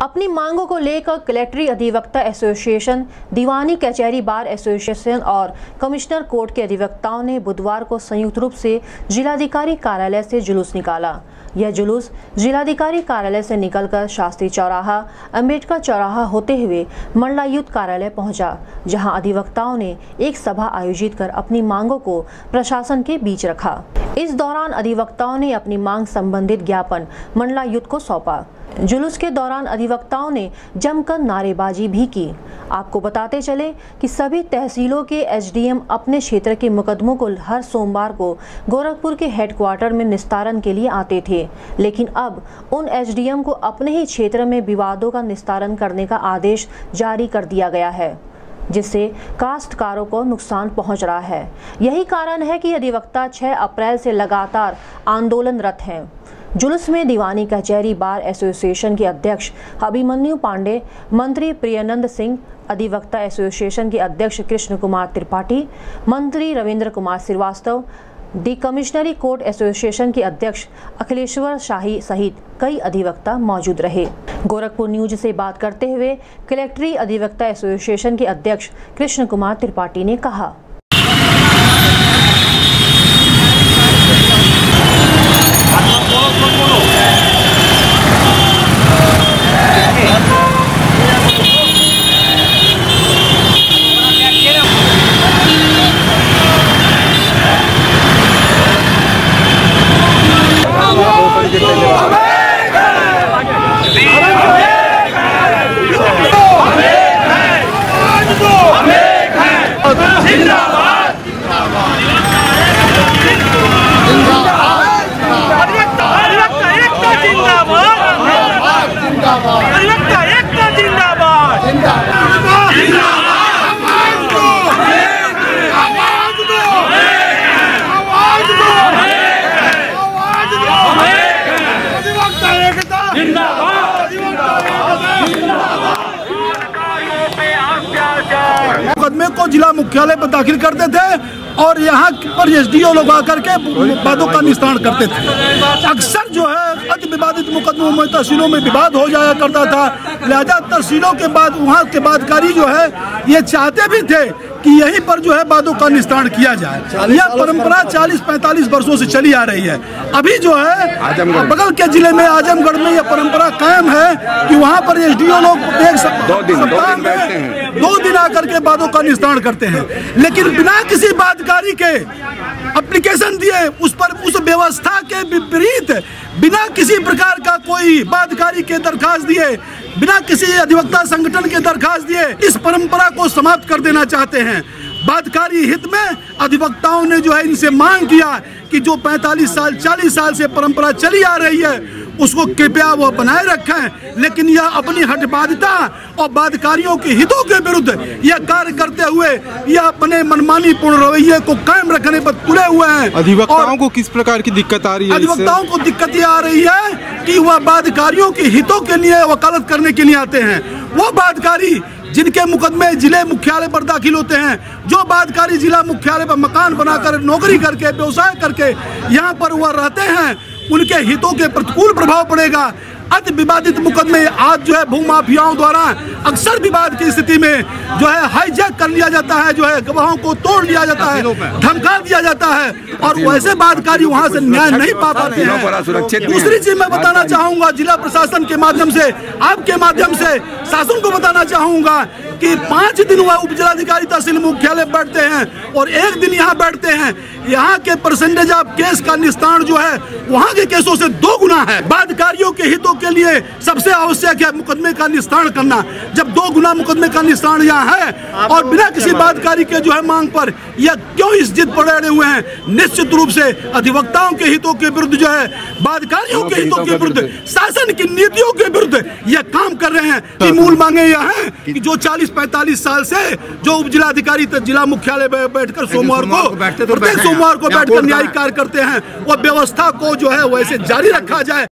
अपनी मांगों को लेकर कलेक्ट्री अधिवक्ता एसोसिएशन, दीवानी कचहरी बार एसोसिएशन और कमिश्नर कोर्ट के अधिवक्ताओं ने बुधवार को संयुक्त रूप से जिलाधिकारी कार्यालय से जुलूस निकाला। यह जुलूस जिलाधिकारी कार्यालय से निकलकर शास्त्री चौराहा, अंबेडकर चौराहा होते हुए मंडलायुक्त कार्यालय पहुंचा, जहां अधिवक्ताओं ने एक सभा आयोजित कर अपनी मांगों को प्रशासन के बीच रखा। इस दौरान अधिवक्ताओं ने अपनी मांग संबंधित ज्ञापन मंडलायुक्त को सौंपा। जुलूस के दौरान अधिवक्ताओं ने जमकर नारेबाजी भी की। आपको बताते चले कि सभी तहसीलों के एसडीएम अपने क्षेत्र के मुकदमों को हर सोमवार को गोरखपुर के हेडक्वार्टर में निस्तारण के लिए आते थे, लेकिन अब उन एसडीएम को अपने ही क्षेत्र में विवादों का निस्तारण करने का आदेश जारी कर दिया गया है, जिससे काश्तकारों को नुकसान पहुंच रहा है। यही कारण है कि अधिवक्ता 6 अप्रैल से लगातार आंदोलनरत हैं। जुलूस में दीवानी कचहरी बार एसोसिएशन के अध्यक्ष अभिमन्यु पांडे, मंत्री प्रियानंद सिंह, अधिवक्ता एसोसिएशन के अध्यक्ष कृष्ण कुमार त्रिपाठी, मंत्री Ravindra Kumar Srivastava, the commissionary court association के अध्यक्ष अखिलेश्वर शाही सहित कई अधिवक्ता मौजूद रहे। गोरखपुर न्यूज से बात करते हुए कलेक्ट्री अधिवक्ता एसोसिएशन के अध्यक्ष कृष्ण कुमार त्रिपाठी ने कहा, मुकदमे को जिला मुख्यालय पर दाखिल करते थे और यहाँ पर एसडीओ लोग आकर के वादों का निस्तारण करते थे। अक्सर जो है अति विवादित मुकदमों में तहसीलों में विवाद हो जाया करता था, लिहाजा तहसीलों के बाद वहाँ के बादकारी जो है ये चाहते भी थे कि यहीं पर जो है वादों का निस्तारण किया जाए। यह परंपरा 40-45 वर्षों से चली आ रही है। अभी जो है बगल के जिले में आजमगढ़ में यह परंपरा कायम है कि वहाँ पर एसडीओ लोग एक सप्ताह में 2 दिन आकर के वादों का निस्तारण करते हैं, लेकिन बिना किसी बादकारी के एप्लीकेशन दिए उस व्यवस्था के विपरीत बिना किसी प्रकार का कोई बादकारी के दरखास्त दिए, बिना किसी अधिवक्ता संगठन के दरखास्त दिए इस परंपरा को समाप्त कर देना चाहते हैं। बादकारी हित में अधिवक्ताओं ने जो है इनसे मांग किया कि जो 45 साल 40 साल से परंपरा चली आ रही है उसको कृपया वो बनाए रखें, लेकिन यह अपनी हठबाधिता और बादकारियों के हितों के विरुद्ध यह कार्य करते हुए यह अपने मनमानी पूर्ण रवैये को कायम रखने पर तुले हुए हैं। अधिवक्ताओं को किस प्रकार की दिक्कत आ रही है? अधिवक्ताओं को दिक्कत ये आ रही है कि वह बादकारियों के हितों के लिए वकालत करने के लिए आते हैं। वो बादकारी जिनके मुकदमे जिले मुख्यालय पर दाखिल होते हैं, जो बादकारी जिला मुख्यालय पर मकान बनाकर नौकरी करके व्यवसाय करके यहाँ पर वह रहते हैं, उनके हितों के प्रतिकूल प्रभाव पड़ेगा। अति विवादित मुकदमे आज जो है भूमाफियाओं द्वारा अक्सर विवाद की स्थिति में जो है हाईजैक कर लिया जाता है, जो है गवाहों को तोड़ लिया जाता है, धमका दिया जाता है और वैसे बादकारी वहां से न्याय नहीं पा पाते हैं। दूसरी चीज मैं बताना चाहूंगा, जिला प्रशासन के माध्यम से, आपके माध्यम से शासन को बताना चाहूंगा कि 5 दिन वह उप जिलाधिकारी तहसील मुख्यालय बैठते हैं और 1 दिन यहाँ बैठते हैं। यहाँ के परसेंटेज ऑफ केस का निस्तारण जो है वहाँ के केसों से 2 गुना है। बादकारियों के हितों के लिए सबसे आवश्यक है मुकदमे का निस्तारण करना। जब 2 गुना मुकदमे का निस्तारण यहाँ है और बिना किसी बादकारी के जो है मांग पर यह क्यों इस जिद पर अड़े हुए हैं, निश्चित रूप से अधिवक्ताओं के हितों के विरुद्ध जो है, बादकारियों के हितों के विरुद्ध, शासन की नीतियों के विरुद्ध यह काम कर रहे हैं। कि मूल मांगे यह है कि जो 40-45 साल से जो उप जिलाधिकारी जिला मुख्यालय बैठकर सोमवार को बैठकर न्यायिक कार्य करते हैं, वो व्यवस्था को जो है वैसे जारी रखा जाए।